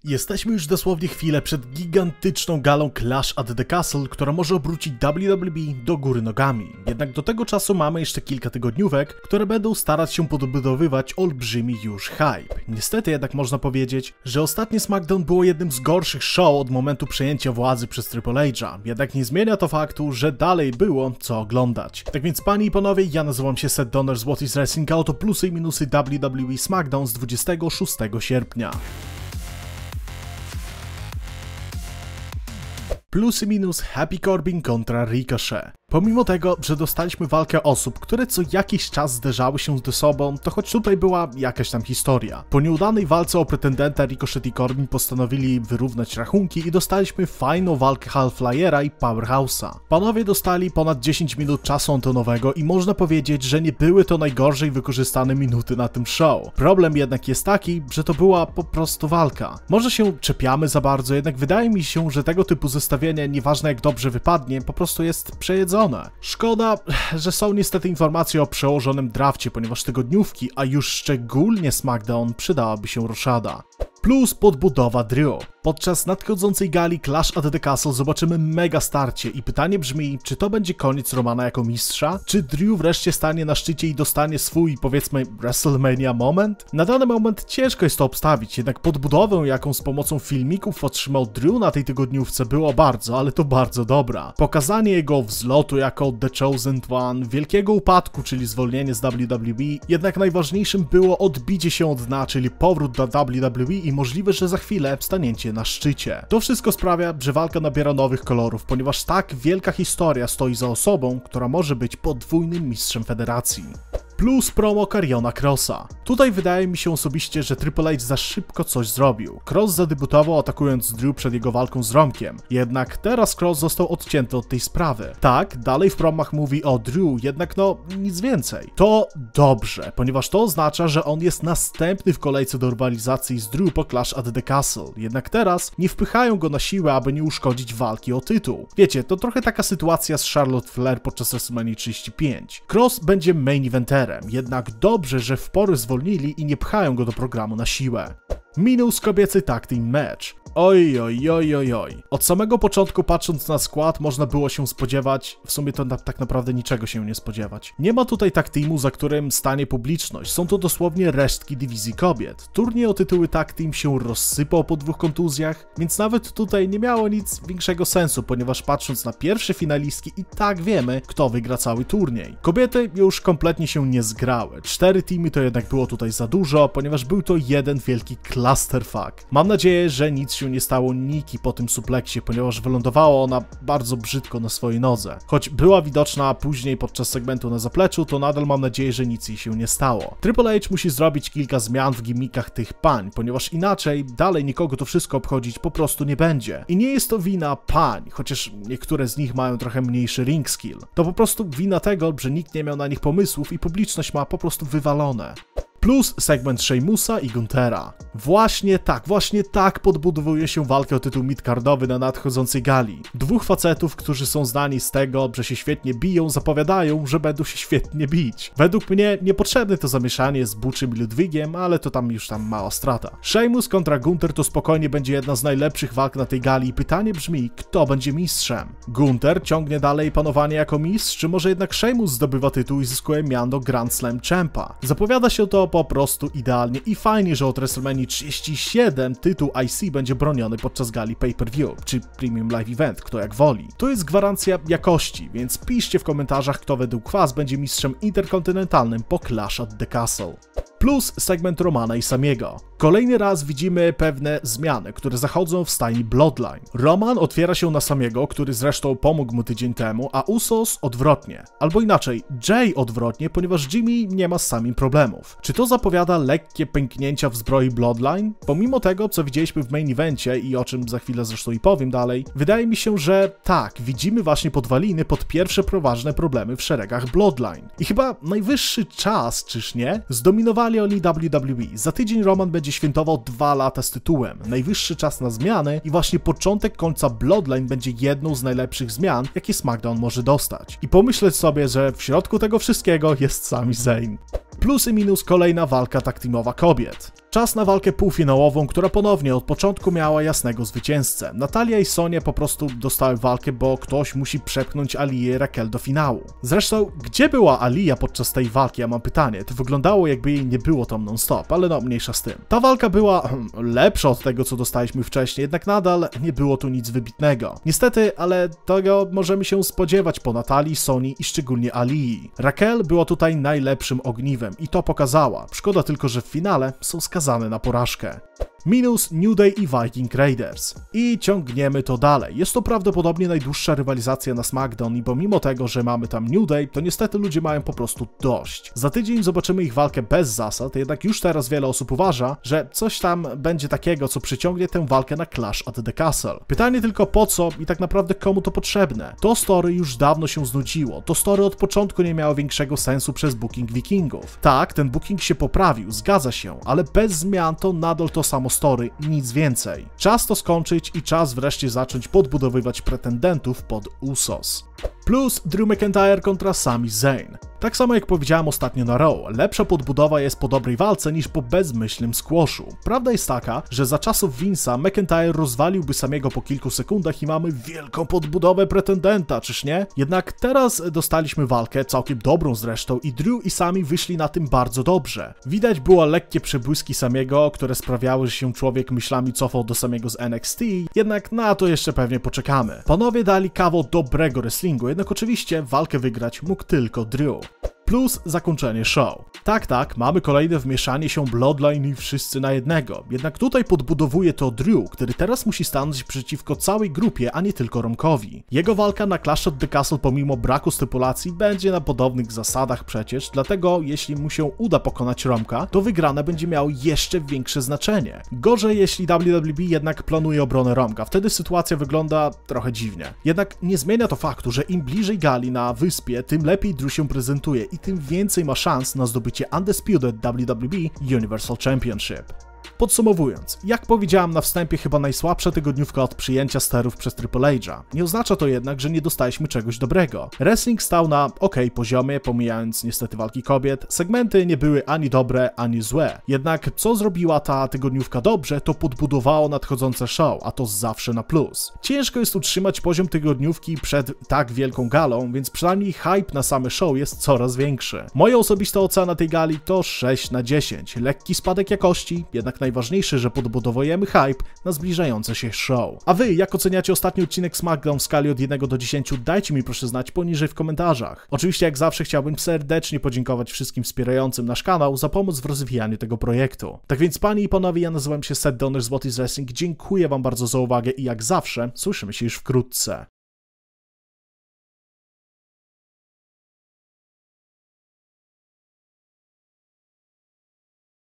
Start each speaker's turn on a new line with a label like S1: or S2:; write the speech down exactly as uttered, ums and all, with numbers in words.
S1: Jesteśmy już dosłownie chwilę przed gigantyczną galą Clash at the Castle, która może obrócić W W E do góry nogami. Jednak do tego czasu mamy jeszcze kilka tygodniówek, które będą starać się podbudowywać olbrzymi już hype. Niestety jednak można powiedzieć, że ostatnie SmackDown było jednym z gorszych show od momentu przejęcia władzy przez Triple H'a. Jednak nie zmienia to faktu, że dalej było co oglądać. Tak więc panie i panowie, ja nazywam się Seth Donner z What is Wrestling, a oto plusy i minusy W W E SmackDown z dwudziestego szóstego sierpnia. Plus i minus Happy Corbin kontra Ricochet. Pomimo tego, że dostaliśmy walkę osób, które co jakiś czas zderzały się ze sobą, to choć tutaj była jakaś tam historia. Po nieudanej walce o pretendenta Ricochet i Corbin postanowili wyrównać rachunki i dostaliśmy fajną walkę Hellflyera i Powerhouse'a. Panowie dostali ponad dziesięć minut czasu antenowego i można powiedzieć, że nie były to najgorzej wykorzystane minuty na tym show. Problem jednak jest taki, że to była po prostu walka. Może się czepiamy za bardzo, jednak wydaje mi się, że tego typu zestawienie, nieważne jak dobrze wypadnie, po prostu jest przejedzone. Szkoda, że są niestety informacje o przełożonym drafcie, ponieważ tygodniówki, a już szczególnie SmackDown, przydałaby się roszada. Plus podbudowa Drew. Podczas nadchodzącej gali Clash at the Castle zobaczymy mega starcie i pytanie brzmi, czy to będzie koniec Romana jako mistrza? Czy Drew wreszcie stanie na szczycie i dostanie swój, powiedzmy, WrestleMania moment? Na dany moment ciężko jest to obstawić, jednak podbudowę, jaką z pomocą filmików otrzymał Drew na tej tygodniówce, było bardzo, ale to bardzo dobra. Pokazanie jego wzlotu jako The Chosen One, wielkiego upadku, czyli zwolnienie z W W E, jednak najważniejszym było odbicie się od dna, czyli powrót do W W E i możliwe, że za chwilę staniecie na szczycie. To wszystko sprawia, że walka nabiera nowych kolorów, ponieważ tak wielka historia stoi za osobą, która może być podwójnym mistrzem federacji. Plus promo Karriona Krossa. Tutaj wydaje mi się osobiście, że Triple H za szybko coś zrobił. Kross zadebiutował atakując Drew przed jego walką z Romkiem, jednak teraz Kross został odcięty od tej sprawy. Tak, dalej w promach mówi o Drew, jednak no nic więcej. To dobrze, ponieważ to oznacza, że on jest następny w kolejce do rywalizacji z Drew po Clash at the Castle. Jednak teraz nie wpychają go na siłę, aby nie uszkodzić walki o tytuł. Wiecie, to trochę taka sytuacja z Charlotte Flair podczas WrestleMania trzydzieści pięć. Kross będzie main eventerem. Jednak dobrze, że w porę zwolnili i nie pchają go do programu na siłę. Minus kobiecy tag team match. Oj, oj, oj, oj, oj. Od samego początku, patrząc na skład, można było się spodziewać, w sumie to na, tak naprawdę niczego się nie spodziewać. Nie ma tutaj tag teamu, za którym stanie publiczność. Są to dosłownie resztki dywizji kobiet. Turniej o tytuły tag team się rozsypał po dwóch kontuzjach, więc nawet tutaj nie miało nic większego sensu, ponieważ patrząc na pierwsze finalistki i tak wiemy, kto wygra cały turniej. Kobiety już kompletnie się nie zgrały. Cztery teamy to jednak było tutaj za dużo, ponieważ był to jeden wielki clusterfuck. Mam nadzieję, że nic się nie stało Nikki po tym supleksie, ponieważ wylądowała ona bardzo brzydko na swojej nodze. Choć była widoczna później podczas segmentu na zapleczu, to nadal mam nadzieję, że nic jej się nie stało. Triple H musi zrobić kilka zmian w gimmickach tych pań, ponieważ inaczej dalej nikogo to wszystko obchodzić po prostu nie będzie. I nie jest to wina pań, chociaż niektóre z nich mają trochę mniejszy ring skill. To po prostu wina tego, że nikt nie miał na nich pomysłów i publiczność ma po prostu wywalone. Plus segment Sheamusa i Guntera. Właśnie tak, właśnie tak podbudowuje się walkę o tytuł midcardowy na nadchodzącej gali. Dwóch facetów, którzy są znani z tego, że się świetnie biją, zapowiadają, że będą się świetnie bić. Według mnie niepotrzebne to zamieszanie z Butchem i Ludwigiem, ale to tam już tam mała strata. Sheamus kontra Gunter to spokojnie będzie jedna z najlepszych walk na tej gali i pytanie brzmi, kto będzie mistrzem? Gunter ciągnie dalej panowanie jako mistrz, czy może jednak Sheamus zdobywa tytuł i zyskuje miano Grand Slam Champa? Zapowiada się to po prostu idealnie i fajnie, że od WrestleMania trzydzieści siedem tytuł I C będzie broniony podczas gali pay-per-view, czy Premium Live Event, kto jak woli. To jest gwarancja jakości, więc piszcie w komentarzach, kto według was będzie mistrzem interkontynentalnym po Clash at the Castle. Plus segment Romana i Samiego. Kolejny raz widzimy pewne zmiany, które zachodzą w stajni Bloodline. Roman otwiera się na Samiego, który zresztą pomógł mu tydzień temu, a Usos odwrotnie. Albo inaczej, Jay odwrotnie, ponieważ Jimmy nie ma z samym problemów. Czy to zapowiada lekkie pęknięcia w zbroi Bloodline? Pomimo tego, co widzieliśmy w main evencie i o czym za chwilę zresztą i powiem dalej, wydaje mi się, że tak, widzimy właśnie podwaliny pod pierwsze poważne problemy w szeregach Bloodline. I chyba najwyższy czas, czyż nie? Zdominowali oni W W E. Za tydzień Roman będzie świętował dwa lata z tytułem. Najwyższy czas na zmiany i właśnie początek końca Bloodline będzie jedną z najlepszych zmian, jakie SmackDown może dostać. I pomyśleć sobie, że w środku tego wszystkiego jest Sami Zayn. Plus i minus kolejna walka tag teamowa kobiet. Czas na walkę półfinałową, która ponownie od początku miała jasnego zwycięzcę. Natalia i Sonia po prostu dostały walkę, bo ktoś musi przepchnąć Alię i Raquel do finału. Zresztą, gdzie była Alia podczas tej walki, ja mam pytanie. To wyglądało, jakby jej nie było tam non-stop, ale no, mniejsza z tym. Ta walka była hmm, lepsza od tego, co dostaliśmy wcześniej, jednak nadal nie było tu nic wybitnego. Niestety, ale tego możemy się spodziewać po Natalii, Soni i szczególnie Alii. Raquel była tutaj najlepszym ogniwem i to pokazała. Szkoda tylko, że w finale są skazane na porażkę. Minus New Day i Viking Raiders. I ciągniemy to dalej. Jest to prawdopodobnie najdłuższa rywalizacja na SmackDown i pomimo tego, że mamy tam New Day, to niestety ludzie mają po prostu dość. Za tydzień zobaczymy ich walkę bez zasad, jednak już teraz wiele osób uważa, że coś tam będzie takiego, co przyciągnie tę walkę na Clash at the Castle. Pytanie tylko po co i tak naprawdę komu to potrzebne. To story już dawno się znudziło. To story od początku nie miało większego sensu przez booking Wikingów. Tak, ten booking się poprawił, zgadza się, ale bez zmian to nadal to samo story, nic więcej. Czas to skończyć i czas wreszcie zacząć podbudowywać pretendentów pod Usos. Plus Drew McIntyre kontra Sami Zayn. Tak samo jak powiedziałem ostatnio na Raw, lepsza podbudowa jest po dobrej walce niż po bezmyślnym squashu. Prawda jest taka, że za czasów Vince'a McIntyre rozwaliłby Samiego po kilku sekundach i mamy wielką podbudowę pretendenta, czyż nie? Jednak teraz dostaliśmy walkę, całkiem dobrą zresztą, i Drew i Sami wyszli na tym bardzo dobrze. Widać było lekkie przebłyski Samiego, które sprawiały, że się człowiek myślami cofał do Samiego z N X T, jednak na to jeszcze pewnie poczekamy. Panowie dali kawał dobrego wrestlingu, jednak oczywiście walkę wygrać mógł tylko Drew. Plus zakończenie show. Tak, tak, mamy kolejne wmieszanie się Bloodline i wszyscy na jednego. Jednak tutaj podbudowuje to Drew, który teraz musi stanąć przeciwko całej grupie, a nie tylko Romkowi. Jego walka na Clash at the Castle pomimo braku stypulacji będzie na podobnych zasadach przecież, dlatego jeśli mu się uda pokonać Romka, to wygrana będzie miało jeszcze większe znaczenie. Gorzej jeśli W W E jednak planuje obronę Romka, wtedy sytuacja wygląda trochę dziwnie. Jednak nie zmienia to faktu, że im bliżej gali na wyspie, tym lepiej Drew się prezentuje i tym więcej ma szans na zdobycie Undisputed W W E Universal Championship. Podsumowując, jak powiedziałem na wstępie, chyba najsłabsza tygodniówka od przyjęcia sterów przez Triple H'a. Nie oznacza to jednak, że nie dostaliśmy czegoś dobrego. Wrestling stał na ok poziomie, pomijając niestety walki kobiet. Segmenty nie były ani dobre, ani złe. Jednak co zrobiła ta tygodniówka dobrze, to podbudowało nadchodzące show, a to zawsze na plus. Ciężko jest utrzymać poziom tygodniówki przed tak wielką galą, więc przynajmniej hype na same show jest coraz większy. Moja osobista ocena tej gali to sześć na dziesięć. Lekki spadek jakości, jednak najważniejsze, że podbudowujemy hype na zbliżające się show. A wy, jak oceniacie ostatni odcinek SmackDown w skali od jednego do dziesięciu, dajcie mi proszę znać poniżej w komentarzach. Oczywiście jak zawsze chciałbym serdecznie podziękować wszystkim wspierającym nasz kanał za pomoc w rozwijaniu tego projektu. Tak więc panie i panowie, ja nazywam się Seth Donner z What is Wrestling, dziękuję wam bardzo za uwagę i jak zawsze słyszymy się już wkrótce.